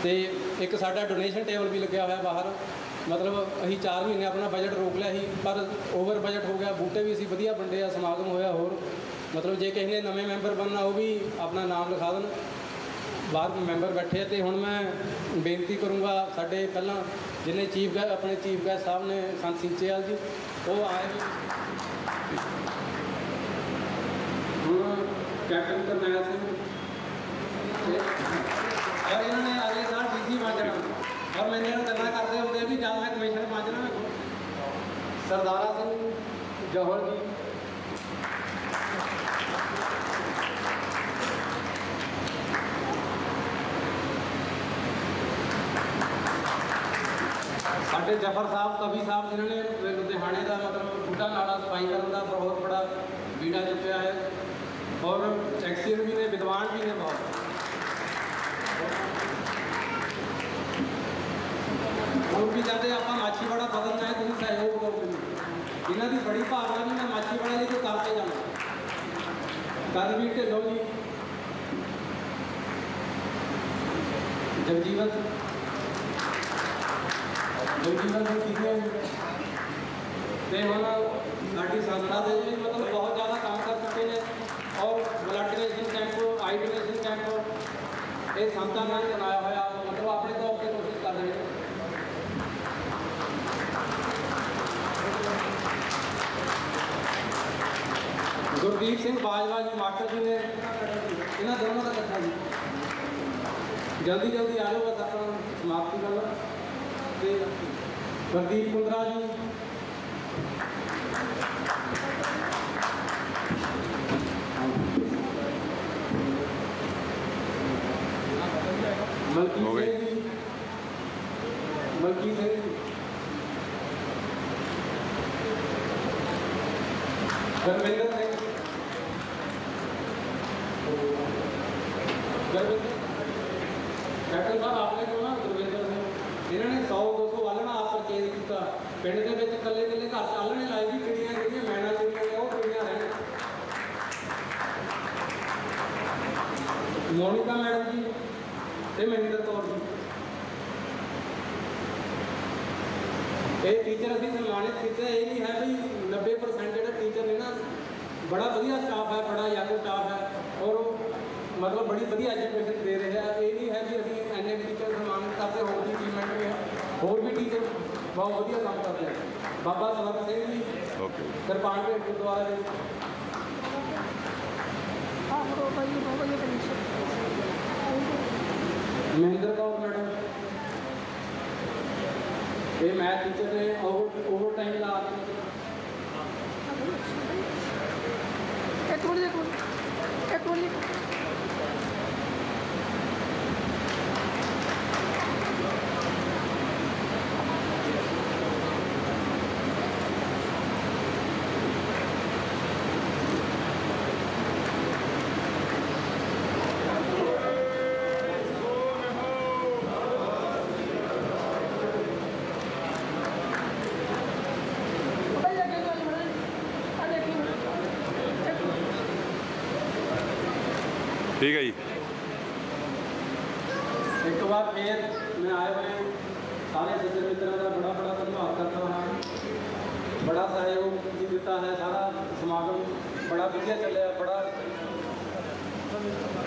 तो एक साडा डोनेशन टेबल भी लग्या होया बाहर, मतलब असीं 4 महीने अपना बजट रोक लिया ही, पर ओवर बजट हो गया। बूटे भी असीं वधिया वंडे आ, समागम होया। होर मतलब जे किसी ने नवे मैंबर बनना वो भी अपना नाम लिखा देन, बाहर मैंबर बैठे। तो हुण मैं बेनती करूँगा, साडे पहलां जिन्हें चीफ अपने चीफ गैस्ट साहब ने संत सीचेवाल जी, वो आए हुण कैप्टन करनैल सिंह, और इन्होंने अगले साल DC बन जाना। और मैंने गल्लां करते होंगे भी जब मैं कमिश्नर बन जाना, सरदारा सिंह जौहर जी, साढ़े जफर साहब कवि साहब जिन्होंने लुधियाने का मतलब बूटा नाला सफाई करने का बहुत बड़ा बीड़ा चुकया है, और एक्सीएन भी ने, विद्वान भी ने बहुत। और भी चाहते आप माछीवाड़ा बदलना है, तुम सहयोग करो। इन्हों की बड़ी भावना भी मैं माछीवाड़ा जी को करके जाना। करवीर ढिल्लों जी, जगजीवन सिंह कीतिया जी, तो हम साड़ी संस्था के भी मतलब बहुत ज़्यादा काम कर चुके हैं। और blood donation camp, eye donation camp, ये संतां ने चलाया होया, मतलब अपने तौर पर कोशिश कर रहे हैं। गुरदीप सिंह बाजवा जी मास्टर जी ने, इन्होंने दोनों का कट्ठा जी, जल्दी जल्दी आ जाओ, बस अपना समाप्ति कर लो। प्रदीप कुंद्रा जी, मलकीत सिंह जी, गुरविंदर सिंह, कैप्टन साहब आपने क्यों ना गुरविंदर सिंह, इन्होंने 100-200 आलना आप परचेज किया। पिंड के कल्ले कल्ले घर च आलने लाए भी, किड़ियाँ मैना चिड़ियाँ ने वो किड़ियाँ रहन। मोनिका मैडम जी ते महेंद्र कौर जी, ये टीचर अभी सम्मानित किया। ये नहीं है भी 90% जो टीचर ने ना, बड़ा वधिया स्टाफ है, बड़ा यंग स्टाफ है, और मतलब बड़ी वधिया एजुकेशन दे रहे हैं। ये नहीं है कि अभी इन्ने टीचर सम्मानित करते, होर भी अचीवमेंट भी है, होर भी टीचर बहुत वधिया काम करते हैं। बाबा सवर्ण सिंह जी, किरपानगढ़ गुरुद्वारा जी, महेंद्र कौर मैडम, ये मैथ टीचर ने ओवर टाइम ला ठीक है जी। एक बार फिर मैं आए हुए सारे सज्जन मित्रों का बड़ा बड़ा धन्यवाद करता हाँ। बड़ा सहयोग दिता है, सारा समागम बड़ा वधिया चलिया, बड़ा